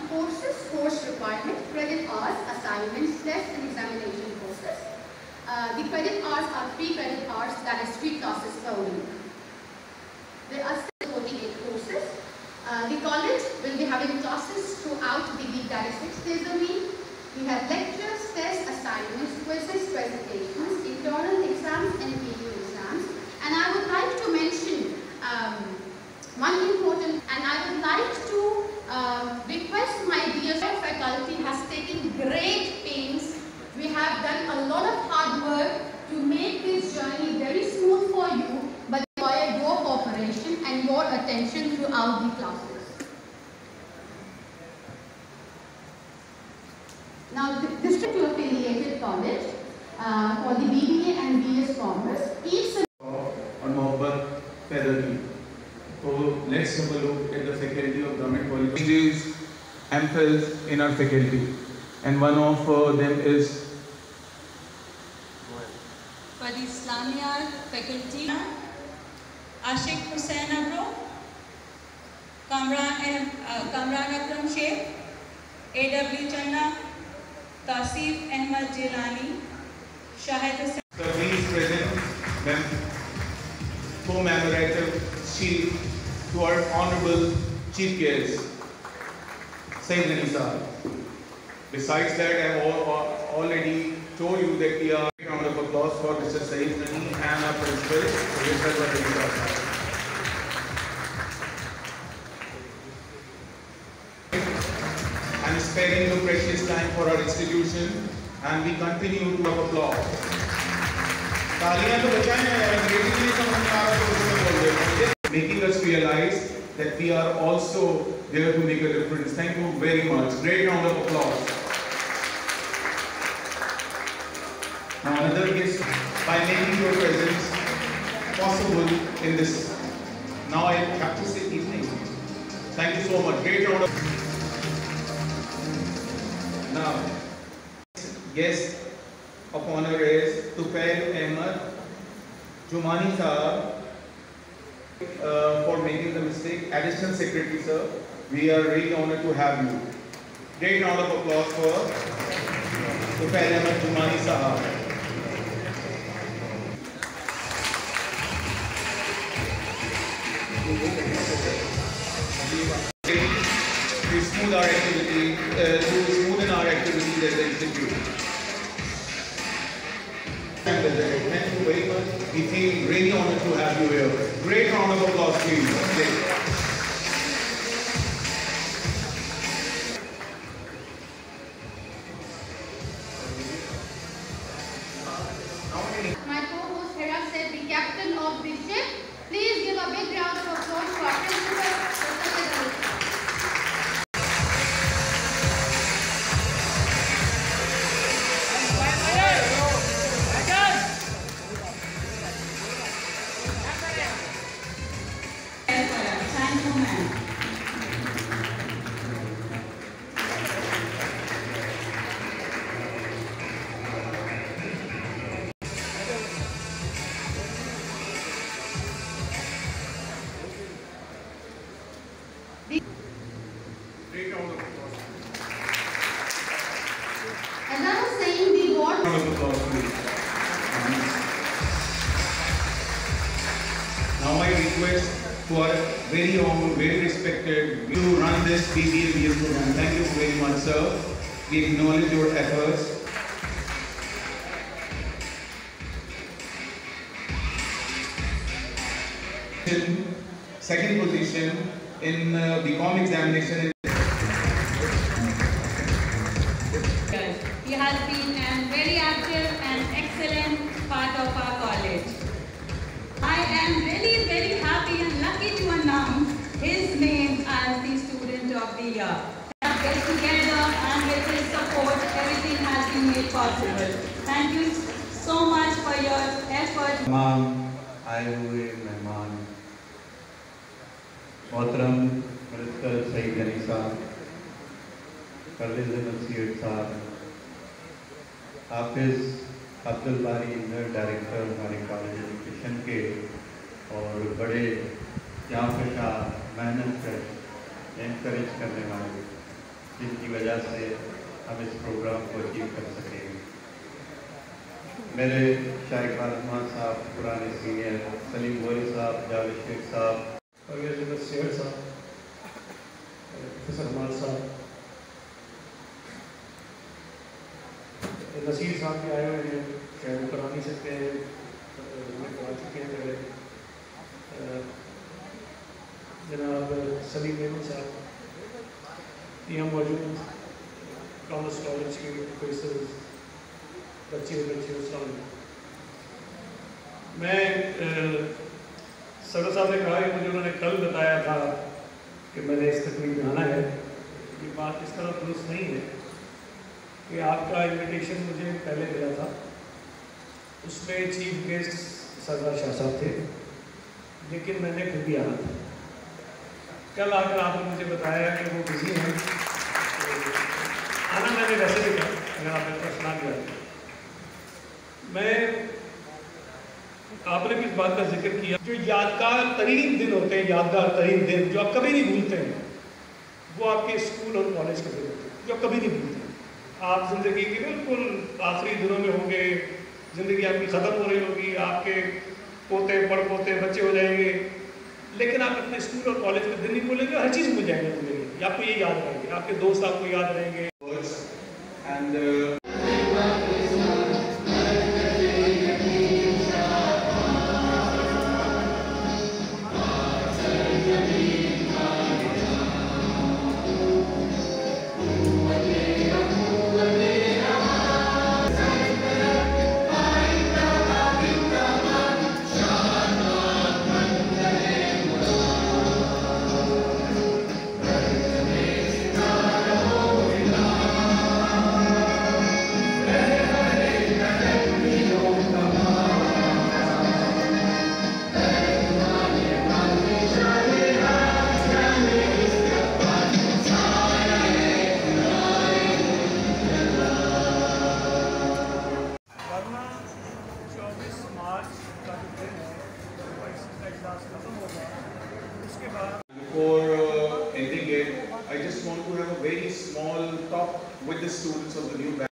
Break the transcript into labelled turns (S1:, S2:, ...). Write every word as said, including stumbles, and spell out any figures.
S1: courses, course requirement, credit hours, assignments, tests and examination courses. Uh, the credit hours are three credit hours, that is three classes per week. There are still forty-eight courses. Uh, the college will be having classes throughout the week, that is six days a week. We have lectures, tests, assignments, quizzes, presentations, internal exams and video exams. And I would like to mention um, one important, and I would like to uh, request my dear faculty has taken great pains. We have done a lot of hard work to make this journey very smooth for you, but require your cooperation and your attention throughout the classes. Now, the district affiliated college uh, for the B B A and B S Commerce, each
S2: on Mohabbat Pedagogy. So let's have a look at the faculty of government colleges, M Phils in our faculty, and one of uh, them is
S3: for the Islamia faculty, Ashik Hussain Abro, Kamran, uh, Kamran Akram Sheikh, A W Channa, Tasif Ahmad Jilani, Shahid Hussain.
S2: So please present them commemorative shield to our honorable chief guest, Sayyid Nisa. Besides that, I have already told you that we are a round of applause for Mister Sayyid Nani and our principal, Mister Nisa. I'm sparing your precious time for our institution, and we continue to have applause. Making us realize that we are also there to make a difference. Thank you very much. Great round of applause. Now another guest, by making your presence possible in this. Now I have to say evening. Thank you so much. Great round of Now, guest of honor is Tufail Ahmad Jumani sir, uh, for making the mistake. Additional Secretary sir, we are really honored to have you. Great round of applause for Tufail Ahmad Jumani sir. To smooth our activity, uh, to smoothen our activities as an institute. Thank you very much. We feel really honored to have you here. Great round of applause, please.
S1: My co-host Hera said, the captain of the ship. Please give a big round of applause to our principal.
S2: Great round of applause.
S1: As I was saying, the board.
S2: Round of applause, please. Now my request to our very own, very respected, you run this B B A B S program. Thank you very much, sir. We acknowledge your efforts. Second position in uh, B Com examination.
S3: He has been a very active and excellent part of our college. I am really very happy and lucky to announce his name as the student of the year. Get together and with his support, everything has been made possible. Thank you so much for your effort.
S4: तमाम आए हुए मेहमान मोहतरम minister Saeed Ali साहब, colonel Naseer साहब, हाफिज अब्दुल बारी इंदर director हमारे college education के, और बड़े यहाँ पे का मेहनत कर इनकरेज करने वाले जिनकी वजह से हम इस प्रोग्राम को अचीव कर सकेंगे। मेरे शारिक रहमान साहब, पुराने सीनियर सलीम गोरी साहब, जावेद शेख साहब,
S5: शेर साहब, प्रोफेसर हमार साहब, नसीर साहब भी आए हुए हैं, शायद करा नहीं सकते हैं, करा चुके हैं पहले। जनाब सलीम गोरी साहब यहाँ मौजूद, कॉमर्स कॉलेज के प्रोफेसर, बच्चे बच्चे उस मैं सदर साहब ने कहा कि मुझे उन्होंने कल बताया था कि मैंने इस तकलीफ में आना है। ये बात इस तरह दुरुस्त नहीं है कि आपका इनविटेशन मुझे पहले मिला था, उसमें चीफ गेस्ट सरदार शाह साहब थे, लेकिन मैंने खुद भी आना था। कल आकर आपने मुझे बताया कि वो बिजी हैं, तो आना मैंने वैसे भी था, अगर आपने प्रश्न किया। मैं आपने भी इस बात का जिक्र किया, जो यादगार तरीन दिन होते हैं, यादगार तरीन दिन जो आप कभी नहीं भूलते हैं, वो आपके स्कूल और कॉलेज के दिन होते हैं, जो आप कभी नहीं भूलते हैं। आप जिंदगी के बिल्कुल आखिरी दिनों में होंगे, जिंदगी आपकी ख़त्म हो रही होगी, आपके पोते पड़ पोते बच्चे हो जाएंगे, लेकिन आप अपने स्कूल और कॉलेज के दिन नहीं भूलेंगे, हर चीज़ भूल जाएंगे जिंदगी। आपको ये याद रहेंगे, आपके दोस्त आपको याद रहेंगे।
S2: And uh, Before uh, ending it, I just want to have a very small talk with the students of the new batch.